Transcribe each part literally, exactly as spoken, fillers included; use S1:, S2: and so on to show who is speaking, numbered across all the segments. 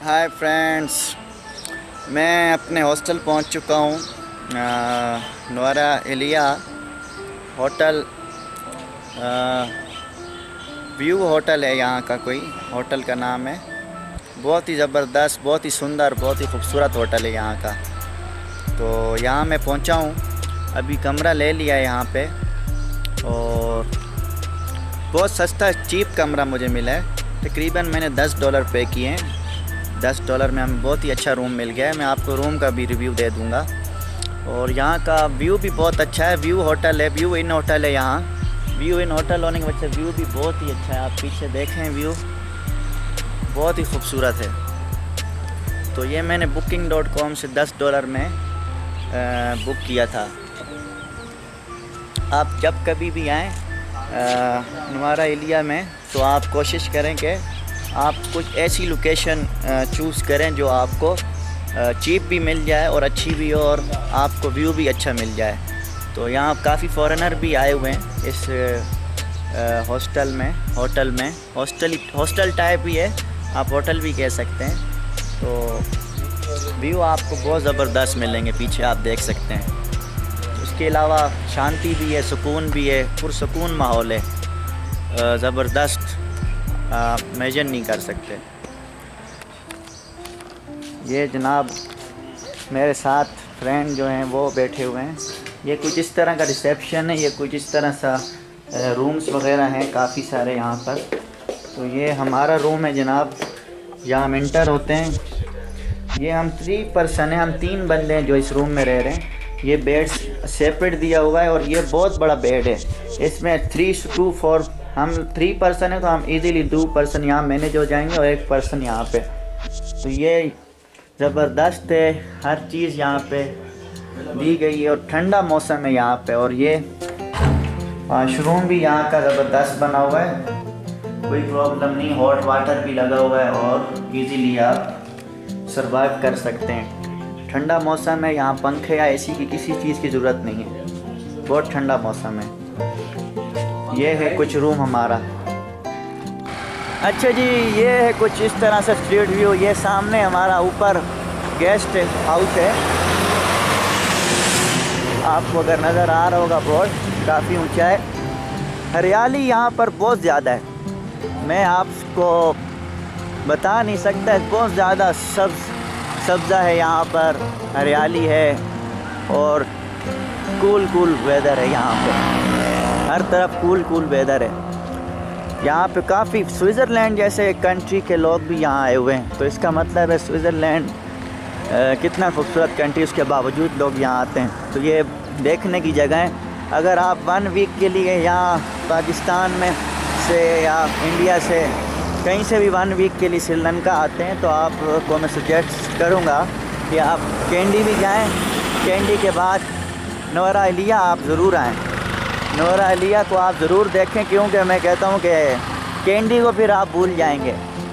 S1: Hi friends, मैं अपने hostel पहुंच चुका हूं। Nuwara Eliya hotel, view hotel है यहाँ का, कोई होटल का नाम है। बहुत ही ज़बरदस्त, बहुत ही सुंदर, बहुत ही खूबसूरत होटल है यहाँ का। तो यहाँ मैं पहुँचा हूँ, अभी कमरा ले लिया है यहाँ पे और बहुत सस्ता चीप कमरा मुझे मिला है। तकरीबन मैंने दस डॉलर पे किए हैं। दस डॉलर में हमें बहुत ही अच्छा रूम मिल गया है। मैं आपको रूम का भी रिव्यू दे दूँगा। और यहाँ का व्यू भी बहुत अच्छा है। व्यू होटल है, व्यू इन होटल है यहाँ। व्यू इन होटल होने के वजह से व्यू भी बहुत ही अच्छा है। आप पीछे देखें, व्यू बहुत ही खूबसूरत है। तो ये मैंने बुकिंग डॉट कॉम से दस डॉलर में आ, बुक किया था। आप जब कभी भी आएँ नुवारा एलिया में तो आप कोशिश करें कि आप कुछ ऐसी लोकेशन चूज़ करें जो आपको चीप भी मिल जाए और अच्छी भी हो और आपको व्यू भी अच्छा मिल जाए। तो यहाँ काफ़ी फॉरेनर भी आए हुए हैं इस हॉस्टल में होटल में हॉस्टल हॉस्टल टाइप ही है, आप होटल भी कह सकते हैं। तो व्यू आपको बहुत ज़बरदस्त मिलेंगे, पीछे आप देख सकते हैं। उसके अलावा शांति भी है, सुकून भी है, पुरसुकून माहौल है, ज़बरदस्त, आप इमेजिन नहीं कर सकते। ये जनाब मेरे साथ फ्रेंड जो हैं वो बैठे हुए हैं। ये कुछ इस तरह का रिसेप्शन है, ये कुछ इस तरह सा रूम्स वगैरह हैं काफ़ी सारे यहाँ पर। तो ये हमारा रूम है जनाब, यहाँ हम इंटर होते हैं। ये हम थ्री पर्सन हैं, हम तीन बंदे हैं जो इस रूम में रह रहे हैं। ये बेड सेपरेट दिया हुआ है और ये बहुत बड़ा बेड है। इसमें थ्री टू फोर हम थ्री पर्सन है तो हम इजीली दो पर्सन यहाँ मैनेज हो जाएंगे और एक पर्सन यहाँ पे। तो ये ज़बरदस्त है, हर चीज़ यहाँ पे दी गई है और ठंडा मौसम है यहाँ पे। और ये वाशरूम भी यहाँ का ज़बरदस्त बना हुआ है, कोई प्रॉब्लम नहीं, हॉट वाटर भी लगा हुआ है और इजीली आप सरवाइव कर सकते हैं। ठंडा मौसम है, यहाँ पंखे या एसी की किसी चीज़ की ज़रूरत नहीं है, बहुत ठंडा मौसम है। ये है कुछ रूम हमारा। अच्छा जी, ये है कुछ इस तरह से स्ट्रीट व्यू। ये सामने हमारा ऊपर गेस्ट हाउस है, आपको अगर नज़र आ रहा होगा, बहुत काफ़ी ऊंचा है। हरियाली यहाँ पर बहुत ज़्यादा है, मैं आपको बता नहीं सकता। बहुत ज़्यादा सब्ज़ सब्ज़ा है यहाँ पर, हरियाली है और कूल कूल वेदर है यहाँ पे, हर तरफ कूल कूल वेदर है यहाँ पे। काफ़ी स्विट्ज़रलैंड जैसे कंट्री के लोग भी यहाँ आए हुए हैं। तो इसका मतलब है स्विट्ज़रलैंड कितना खूबसूरत कंट्री, उसके बावजूद लोग यहाँ आते हैं। तो ये देखने की जगह है। अगर आप वन वीक के लिए यहाँ पाकिस्तान में से या इंडिया से कहीं से भी वन वीक के लिए श्रीलंका आते हैं तो आपको मैं सजेस्ट करूँगा कि आप कैंडी भी जाएँ। कैंडी के बाद नुवारा एलिया आप ज़रूर आएँ। नुवारा एलिया को आप ज़रूर देखें, क्योंकि मैं कहता हूँ कि कैंडी को फिर आप भूल जाएंगे।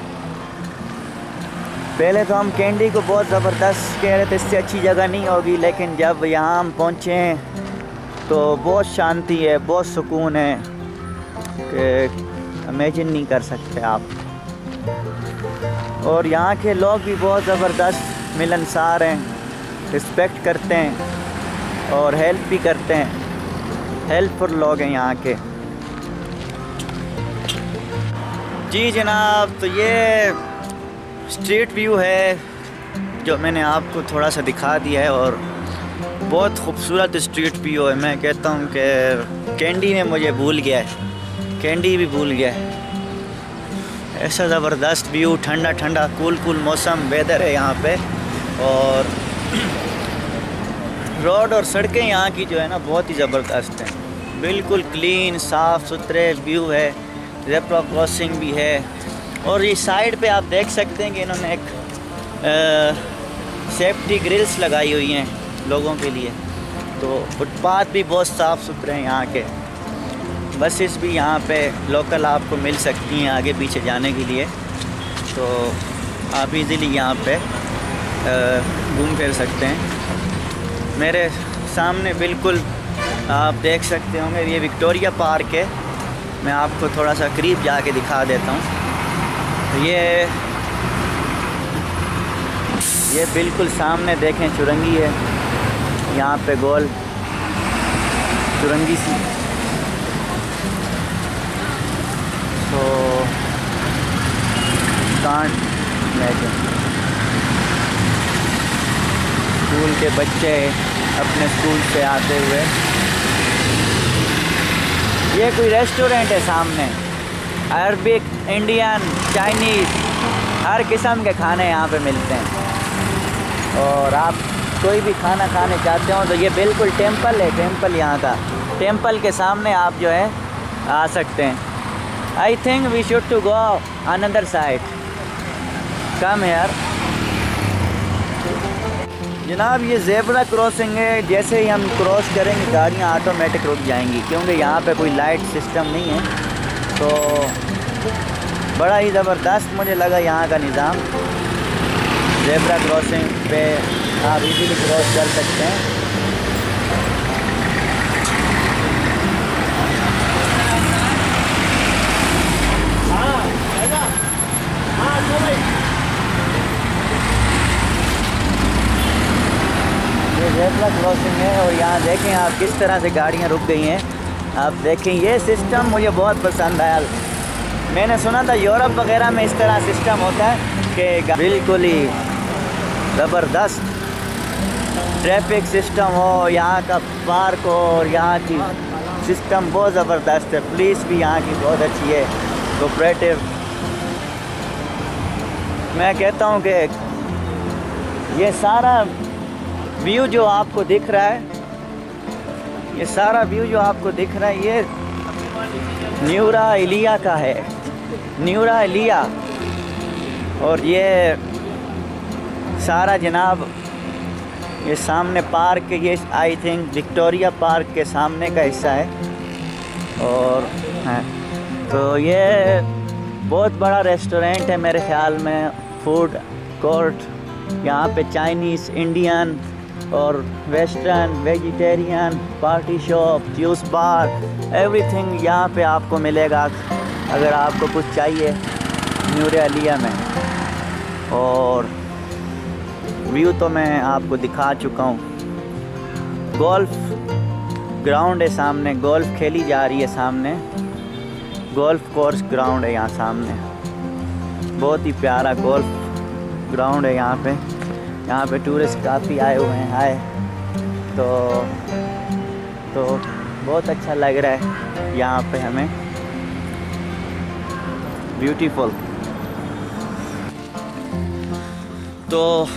S1: पहले तो हम कैंडी को बहुत ज़बरदस्त कह रहे थे, इससे अच्छी जगह नहीं होगी, लेकिन जब यहाँ हम पहुँचे हैं तो बहुत शांति है, बहुत सुकून है कि इमेजिन नहीं कर सकते आप। और यहाँ के लोग भी बहुत ज़बरदस्त मिलनसार हैं, रिस्पेक्ट करते हैं और हेल्प भी करते हैं, हेल्पफुल लोग हैं यहाँ के। जी जनाब, तो ये स्ट्रीट व्यू है जो मैंने आपको थोड़ा सा दिखा दिया है और बहुत खूबसूरत स्ट्रीट व्यू है। मैं कहता हूँ कि कैंडी में मुझे भूल गया है, कैंडी भी भूल गया है। ऐसा ज़बरदस्त व्यू, ठंडा ठंडा कूल कूल मौसम वेदर है यहाँ पे। और रोड और सड़कें यहाँ की जो है ना बहुत ही ज़बरदस्त हैं, बिल्कुल क्लीन साफ़ सुथरे व्यू है। ज़ेब्रा क्रॉसिंग भी है और ये साइड पे आप देख सकते हैं कि इन्होंने एक सेफ्टी ग्रिल्स लगाई हुई हैं लोगों के लिए। तो फुटपाथ भी बहुत साफ़ सुथरे हैं यहाँ के। बसेस भी यहाँ पे लोकल आपको मिल सकती हैं आगे पीछे जाने के लिए, तो आप इजीली यहाँ पे घूम फिर सकते हैं। मेरे सामने बिल्कुल आप देख सकते होंगे ये विक्टोरिया पार्क है। मैं आपको थोड़ा सा करीब जाके दिखा देता हूँ। तो ये ये बिल्कुल सामने देखें सुरंगी है, यहाँ पे गोल सुरंगी सी। तो कांट इमेजिन स्कूल के बच्चे अपने स्कूल से आते हुए। ये कोई रेस्टोरेंट है सामने, अरबिक, इंडियन, चाइनीज़, हर किस्म के खाने यहाँ पे मिलते हैं। और आप कोई भी खाना खाने चाहते हो तो ये बिल्कुल टेंपल है, टेंपल यहाँ का, टेंपल के सामने आप जो है आ सकते हैं। I think we should to go another side, come यार। जनाब ये ज़ेब्रा क्रॉसिंग है, जैसे ही हम क्रॉस करेंगे गाड़ियाँ ऑटोमेटिक रुक जाएंगी, क्योंकि यहाँ पे कोई लाइट सिस्टम नहीं है। तो बड़ा ही ज़बरदस्त मुझे लगा यहाँ का निज़ाम। ज़ेब्रा क्रॉसिंग पे आप इजीली क्रॉस कर सकते हैं। ये ज़ेब्रा क्रॉसिंग है और यहाँ देखें आप किस तरह से गाड़ियाँ रुक गई हैं। आप देखें ये सिस्टम मुझे बहुत पसंद आया। मैंने सुना था यूरोप वगैरह में इस तरह सिस्टम होता है कि बिल्कुल ही ज़बरदस्त ट्रैफिक सिस्टम हो, यहाँ का पार्क हो और यहाँ की सिस्टम बहुत ज़बरदस्त है। पुलिस भी यहाँ की बहुत अच्छी है, कोऑपरेटिव। मैं कहता हूँ कि ये सारा व्यू जो आपको दिख रहा है, ये सारा व्यू जो आपको दिख रहा है, ये न्यूरा एलिया का है, न्यूरा एलिया। और ये सारा जनाब ये सामने पार्क, ये आई थिंक विक्टोरिया पार्क के सामने का हिस्सा है। और है तो ये बहुत बड़ा रेस्टोरेंट है मेरे ख्याल में, फूड कोर्ट। यहाँ पे चाइनीज़, इंडियन और western, vegetarian, party shop, juice bar, everything यहाँ पे आपको मिलेगा अगर आपको कुछ चाहिए न्यूरा एलिया में। और व्यू तो मैं आपको दिखा चुका हूँ। गोल्फ ग्राउंड है सामने, गोल्फ खेली जा रही है सामने, गोल्फ कोर्स ग्राउंड है यहाँ सामने। बहुत ही प्यारा गोल्फ ग्राउंड है यहाँ पे। यहाँ पे टूरिस्ट काफ़ी आए हुए हैं, आए तो तो बहुत अच्छा लग रहा है यहाँ पे हमें, ब्यूटीफुल। तो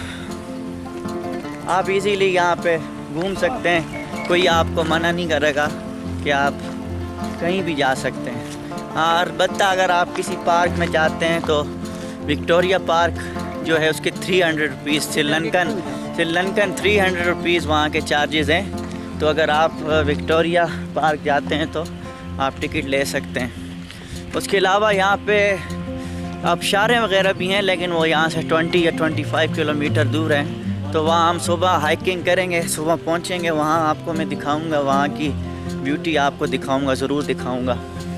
S1: आप इजीली यहाँ पे घूम सकते हैं, कोई आपको मना नहीं करेगा कि आप कहीं भी जा सकते हैं। हाँ, अलबत्ता अगर आप किसी पार्क में जाते हैं तो विक्टोरिया पार्क जो है उसके three hundred rupees Sri Lankan Sri Lankan three hundred rupees वहाँ के चार्जेस हैं। तो अगर आप विक्टोरिया पार्क जाते हैं तो आप टिकट ले सकते हैं। उसके अलावा यहाँ पे आबशारें वगैरह भी हैं, लेकिन वो यहाँ से ट्वेंटी या ट्वेंटी फाइव किलोमीटर दूर हैं। तो वहाँ हम सुबह हाइकिंग करेंगे, सुबह पहुँचेंगे वहाँ, आपको मैं दिखाऊँगा वहाँ की ब्यूटी, आपको दिखाऊँगा, ज़रूर दिखाऊँगा।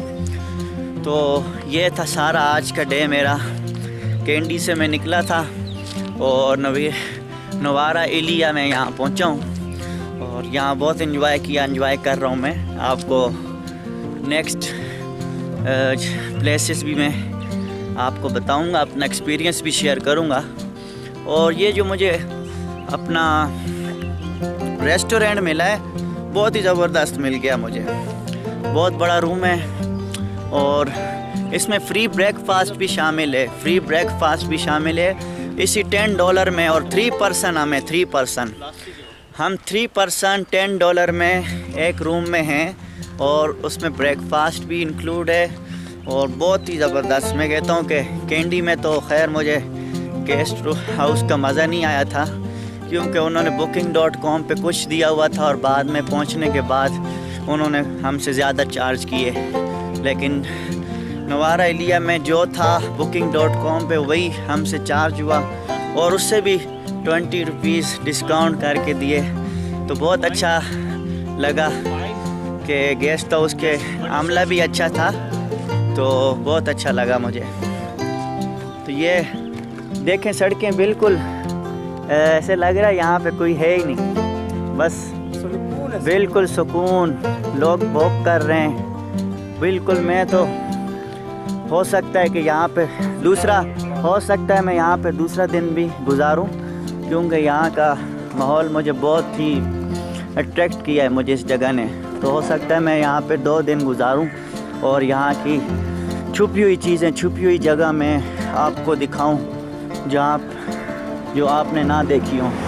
S1: तो ये था सारा आज का डे मेरा। कैंडी से मैं निकला था और नवी नुवारा एलिया में यहाँ पहुँचा हूँ और यहाँ बहुत इन्जॉय किया, इन्जॉय कर रहा हूँ मैं। आपको नेक्स्ट प्लेसेस भी मैं आपको बताऊँगा, अपना एक्सपीरियंस भी शेयर करूँगा। और ये जो मुझे अपना रेस्टोरेंट मिला है बहुत ही ज़बरदस्त मिल गया मुझे। बहुत बड़ा रूम है और इसमें फ्री ब्रेकफास्ट भी शामिल है, फ्री ब्रेकफास्ट भी शामिल है इसी टेन डॉलर में। और थ्री पर्सन हमें थ्री पर्सन हम थ्री पर्सन टेन डॉलर में एक रूम में हैं और उसमें ब्रेकफास्ट भी इंक्लूड है। और बहुत ही ज़बरदस्त। मैं कहता हूँ कि कैंडी में तो खैर मुझे गेस्ट हाउस का मज़ा नहीं आया था, क्योंकि उन्होंने बुकिंग डॉट कॉम पर कुछ दिया हुआ था और बाद में पहुँचने के बाद उन्होंने हमसे ज़्यादा चार्ज किए। लेकिन नुवारा एलिया में जो था बुकिंग डॉट कॉम पे वही हमसे चार्ज हुआ और उससे भी ट्वेंटी रुपीज़ डिस्काउंट करके दिए। तो बहुत अच्छा लगा कि गेस्ट हाउस के आमला भी अच्छा था, तो बहुत अच्छा लगा मुझे। तो ये देखें सड़कें बिल्कुल ऐसे लग रहा है यहाँ पे कोई है ही नहीं, बस बिल्कुल सुकून, लोग वॉक कर रहे हैं बिल्कुल। मैं तो हो सकता है कि यहाँ पे दूसरा हो सकता है मैं यहाँ पे दूसरा दिन भी गुजारूं, क्योंकि यहाँ का माहौल मुझे बहुत ही अट्रैक्ट किया है मुझे इस जगह ने। तो हो सकता है मैं यहाँ पे दो दिन गुजारूं और यहाँ की छुपी हुई चीज़ें, छुपी हुई जगह मैं आपको दिखाऊं जहाँ जो आपने ना देखी हो।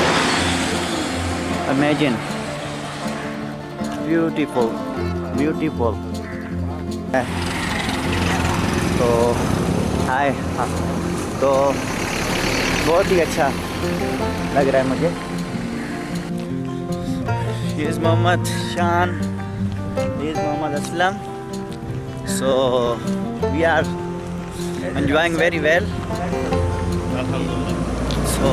S1: Imagine, beautiful beautiful. तो हाय, हाँ, तो बहुत ही अच्छा लग रहा है मुझे। He is Mohammad Shan, he is Mohammed Aslam. So we are enjoying very well. So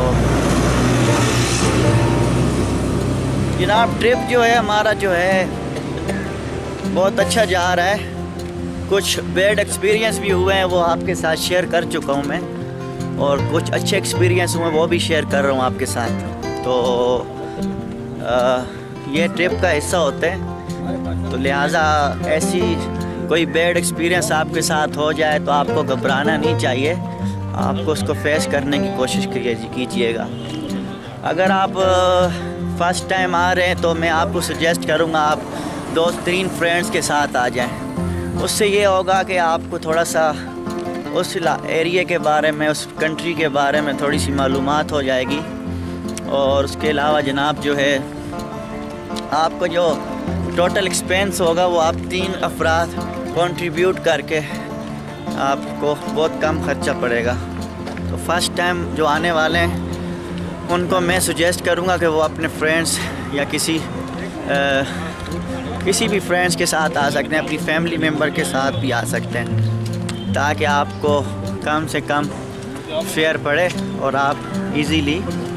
S1: जनाब ट्रिप जो है हमारा जो है बहुत अच्छा जा रहा है। कुछ बैड एक्सपीरियंस भी हुए हैं, वो आपके साथ शेयर कर चुका हूँ मैं, और कुछ अच्छे एक्सपीरियंस हुए वो भी शेयर कर रहा हूँ आपके साथ। तो आ, ये ट्रिप का हिस्सा होते हैं, तो लिहाजा ऐसी कोई बैड एक्सपीरियंस आपके साथ हो जाए तो आपको घबराना नहीं चाहिए, आपको उसको फेस करने की कोशिश कीजिएगा। अगर आप फर्स्ट टाइम आ रहे हैं तो मैं आपको सजेस्ट करूँगा आप दो तीन फ्रेंड्स के साथ आ जाएं। उससे ये होगा कि आपको थोड़ा सा उस एरिया के बारे में, उस कंट्री के बारे में थोड़ी सी मालूमात हो जाएगी। और उसके अलावा जनाब जो है आपको जो टोटल एक्सपेंस होगा वो आप तीन अफराद कंट्रीब्यूट करके आपको बहुत कम खर्चा पड़ेगा। तो फर्स्ट टाइम जो आने वाले हैं उनको मैं सुजेस्ट करूँगा कि वो अपने फ्रेंड्स या किसी आ, किसी भी फ्रेंड्स के साथ आ सकते हैं, अपनी फैमिली मेम्बर के साथ भी आ सकते हैं, ताकि आपको कम से कम फेयर पड़े और आप इजीली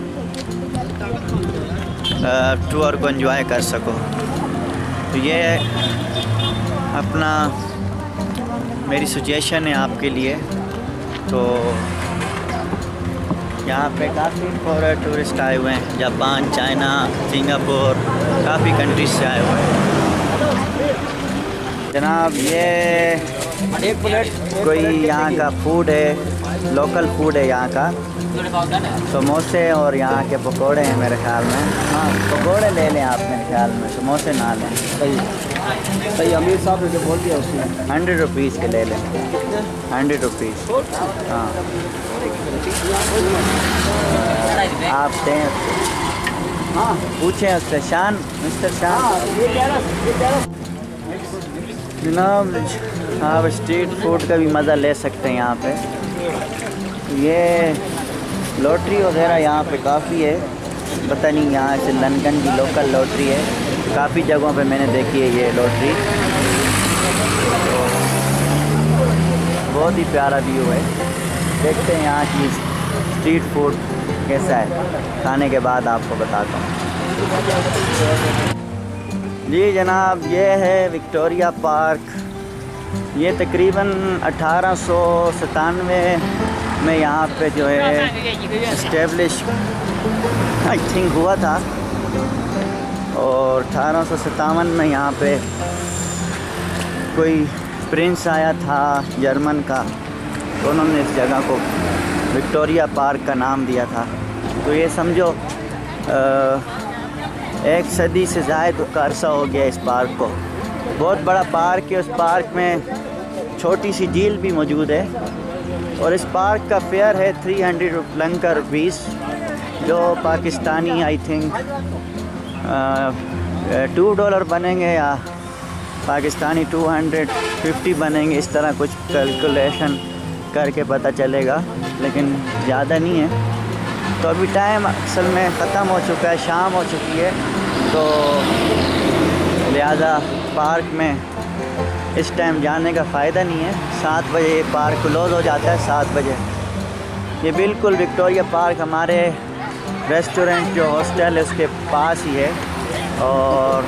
S1: टूर को एंजॉय कर सको। तो ये अपना मेरी सजेशन है आपके लिए। तो यहाँ पे काफ़ी फॉरेन टूरिस्ट आए हुए हैं, जापान, चाइना, सिंगापुर, काफ़ी कंट्रीज से आए हुए हैं। जनाब ये एक प्लेट कोई यहाँ का फूड है, लोकल फूड है यहाँ का, समोसे और यहाँ के पकोड़े हैं मेरे ख्याल में। हाँ, पकोड़े ले लें आप मेरे ख्याल में, समोसे ना लें।
S2: सही सही अमीर साहब ने बोल दिया उसने
S1: हंड्रेड रुपीज़ के ले लें, हंड्रेड रुपीज़। हाँ आप दें, हाँ पूछें उससे, शान, मिस्टर शान। जनाब आप स्ट्रीट फूड का भी मज़ा ले सकते हैं यहाँ पे। ये लॉटरी वगैरह यहाँ पे काफ़ी है, पता नहीं यहाँ से लंदन की लोकल लॉटरी है, काफ़ी जगहों पे मैंने देखी है ये लॉटरी। तो बहुत ही प्यारा व्यू है। देखते हैं यहाँ की स्ट्रीट फूड कैसा है, खाने के बाद आपको बताता हूँ। जी जनाब ये है विक्टोरिया पार्क। ये तकरीबन अठारह सौ सतानवे में यहाँ पे जो है इस्टेब्लिश आई थिंक हुआ था, और अठारह सौ सत्तावन में यहाँ पे कोई प्रिंस आया था जर्मन का, तो उन्होंने इस जगह को विक्टोरिया पार्क का नाम दिया था। तो ये समझो आ, एक सदी से ज़ायद का अरसा हो गया इस पार्क को। बहुत बड़ा पार्क है, उस पार्क में छोटी सी झील भी मौजूद है, और इस पार्क का फेयर है थ्री हंड्रेड लंका रुपीज़, जो Pakistani I think two dollar बनेंगे या पाकिस्तानी टू हंड्रेड फिफ्टी बनेंगे, इस तरह कुछ कैलकुलेशन करके पता चलेगा, लेकिन ज़्यादा नहीं है। तो अभी टाइम असल में ख़त्म हो चुका है, शाम हो चुकी है, तो लिहाजा पार्क में इस टाइम जाने का फ़ायदा नहीं है। सात बजे ये पार्क क्लोज़ हो जाता है, सात बजे। ये बिल्कुल विक्टोरिया पार्क हमारे रेस्टोरेंट जो हॉस्टल है उसके पास ही है। और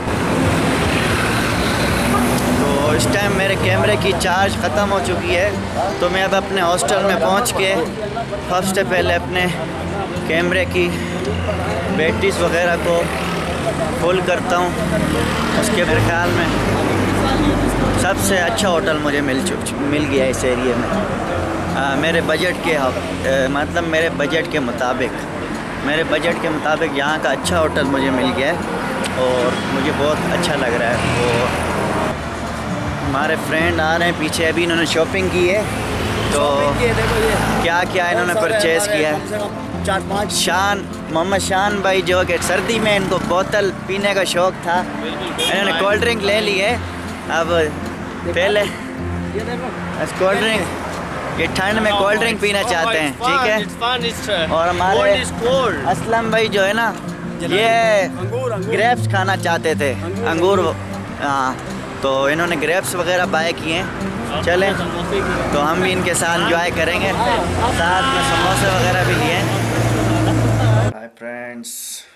S1: तो इस टाइम मेरे कैमरे की चार्ज ख़त्म हो चुकी है, तो मैं अब अपने हॉस्टल में पहुंच के सबसे पहले अपने कैमरे की बैटरीज वगैरह को फुल करता हूँ। उसके मेरे ख्याल में सबसे अच्छा होटल मुझे मिल चुक मिल गया इस एरिए में। आ, मेरे बजट के आ, मतलब मेरे बजट के मुताबिक मेरे बजट के मुताबिक यहाँ का अच्छा होटल मुझे मिल गया है और मुझे बहुत अच्छा लग रहा है। और हमारे फ्रेंड आ रहे हैं पीछे, अभी इन्होंने शॉपिंग की है। तो
S2: देखो ये
S1: क्या क्या इन्होंने परचेज़ किया है।
S2: चार पाँच
S1: शान मोहम्मद शान भाई जो कि सर्दी में इनको बोतल पीने का शौक़ था, इन्होंने कोल्ड ड्रिंक ले ली है। अब पहले कोल्ड ड्रिंक ये ठंड में कोल्ड ड्रिंक पीना चाहते हैं, ठीक है। और हमारे असलम भाई जो है ना ये ग्रेप्स खाना चाहते थे, अंगूर। हाँ, तो इन्होंने ग्रेप्स वगैरह बाय किए हैं। चलें तो हम भी इनके साथ एंजॉय करेंगे, साथ में समोसे वगैरह भी लिए हैं। हाय फ्रेंड्स,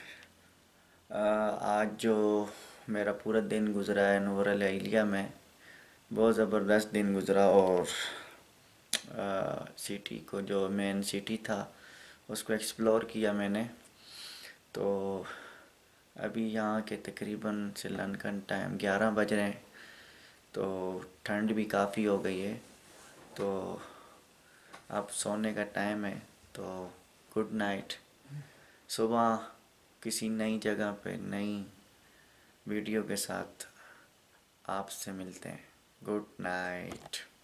S1: आज जो मेरा पूरा दिन गुजरा है नुवरा एलिया में, बहुत ज़बरदस्त दिन गुजरा। और आ, सिटी को, जो मेन सिटी था उसको एक्सप्लोर किया मैंने। तो अभी यहाँ के तकरीबन श्रीलंकन टाइम ग्यारह बज रहे हैं, तो ठंड भी काफ़ी हो गई है। तो अब सोने का टाइम है, तो गुड नाइट। सुबह किसी नई जगह पे नई वीडियो के साथ आपसे मिलते हैं। Good night.